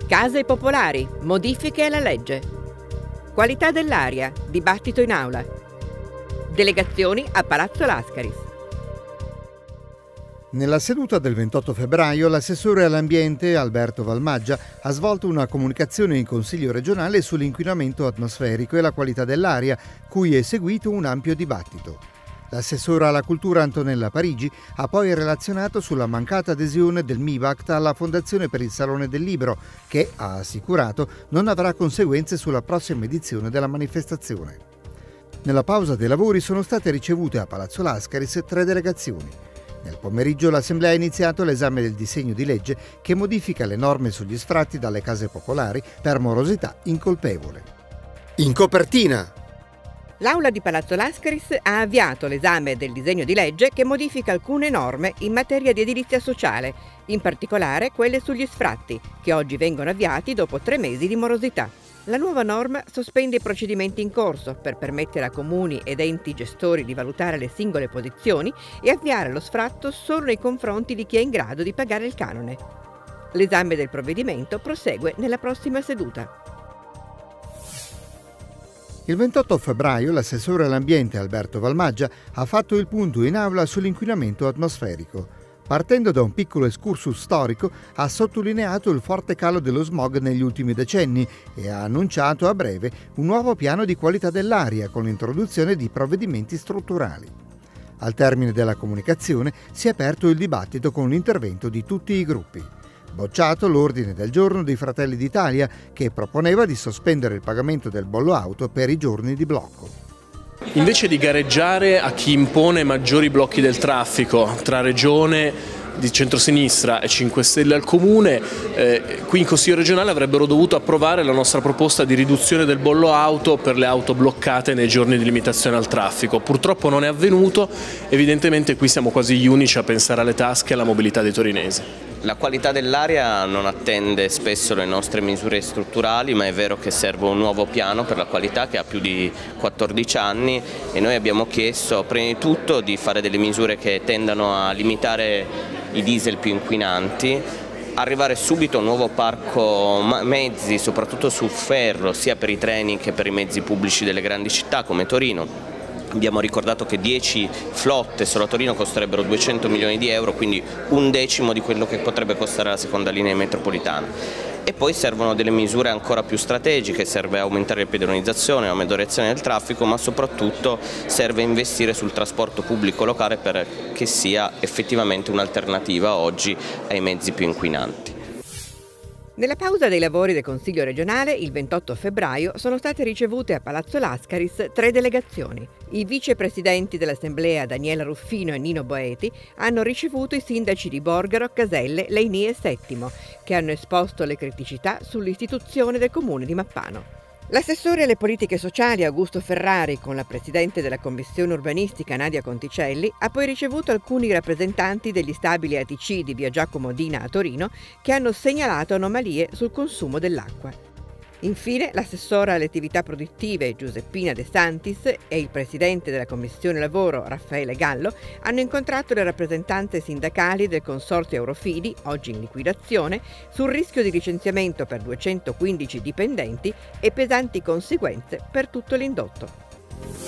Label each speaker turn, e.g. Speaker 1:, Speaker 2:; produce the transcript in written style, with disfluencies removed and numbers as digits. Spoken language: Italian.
Speaker 1: Case popolari, modifiche alla legge. Qualità dell'aria, dibattito in aula. Delegazioni a Palazzo Lascaris.
Speaker 2: Nella seduta del 28 febbraio l'assessore all'ambiente Alberto Valmaggia ha svolto una comunicazione in Consiglio regionale sull'inquinamento atmosferico e la qualità dell'aria, cui è seguito un ampio dibattito. L'assessora alla cultura Antonella Parigi ha poi relazionato sulla mancata adesione del MIBACT alla Fondazione per il Salone del Libro, che, ha assicurato, non avrà conseguenze sulla prossima edizione della manifestazione. Nella pausa dei lavori sono state ricevute a Palazzo Lascaris 3 delegazioni. Nel pomeriggio l'Assemblea ha iniziato l'esame del disegno di legge che modifica le norme sugli sfratti dalle case popolari per morosità incolpevole. In copertina!
Speaker 1: L'Aula di Palazzo Lascaris ha avviato l'esame del disegno di legge che modifica alcune norme in materia di edilizia sociale, in particolare quelle sugli sfratti, che oggi vengono avviati dopo 3 mesi di morosità. La nuova norma sospende i procedimenti in corso per permettere a comuni ed enti gestori di valutare le singole posizioni e avviare lo sfratto solo nei confronti di chi è in grado di pagare il canone. L'esame del provvedimento prosegue nella prossima seduta.
Speaker 2: Il 28 febbraio l'assessore all'ambiente Alberto Valmaggia ha fatto il punto in aula sull'inquinamento atmosferico. Partendo da un piccolo excursus storico, ha sottolineato il forte calo dello smog negli ultimi decenni e ha annunciato a breve un nuovo piano di qualità dell'aria con l'introduzione di provvedimenti strutturali. Al termine della comunicazione si è aperto il dibattito con l'intervento di tutti i gruppi. Bocciato l'ordine del giorno dei Fratelli d'Italia che proponeva di sospendere il pagamento del bollo auto per i giorni di blocco.
Speaker 3: Invece di gareggiare a chi impone maggiori blocchi del traffico tra regione di centrosinistra e 5 Stelle al Comune, qui in Consiglio regionale avrebbero dovuto approvare la nostra proposta di riduzione del bollo auto per le auto bloccate nei giorni di limitazione al traffico. Purtroppo non è avvenuto, evidentemente qui siamo quasi gli unici a pensare alle tasche e alla mobilità dei torinesi.
Speaker 4: La qualità dell'aria non attende spesso le nostre misure strutturali, ma è vero che serve un nuovo piano per la qualità che ha più di 14 anni e noi abbiamo chiesto prima di tutto di fare delle misure che tendano a limitare i diesel più inquinanti, arrivare subito a un nuovo parco mezzi, soprattutto su ferro, sia per i treni che per i mezzi pubblici delle grandi città come Torino. Abbiamo ricordato che 10 flotte solo a Torino costerebbero 200 milioni di euro, quindi 1/10 di quello che potrebbe costare la seconda linea metropolitana. E poi servono delle misure ancora più strategiche, serve aumentare la pedonizzazione, la moderazione del traffico, ma soprattutto serve investire sul trasporto pubblico locale perché sia effettivamente un'alternativa oggi ai mezzi più inquinanti.
Speaker 1: Nella pausa dei lavori del Consiglio regionale, il 28 febbraio, sono state ricevute a Palazzo Lascaris 3 delegazioni. I vicepresidenti dell'Assemblea Daniela Ruffino e Nino Boeti hanno ricevuto i sindaci di Borgaro, Caselle, Leini e Settimo, che hanno esposto le criticità sull'istituzione del comune di Mappano. L'assessore alle politiche sociali Augusto Ferrari, con la presidente della commissione urbanistica Nadia Conticelli, ha poi ricevuto alcuni rappresentanti degli stabili ATC di via Giacomo Dina a Torino che hanno segnalato anomalie sul consumo dell'acqua. Infine, l'assessora alle attività produttive Giuseppina De Santis e il presidente della Commissione Lavoro Raffaele Gallo hanno incontrato le rappresentanze sindacali del Consorzio Eurofidi, oggi in liquidazione, sul rischio di licenziamento per 215 dipendenti e pesanti conseguenze per tutto l'indotto.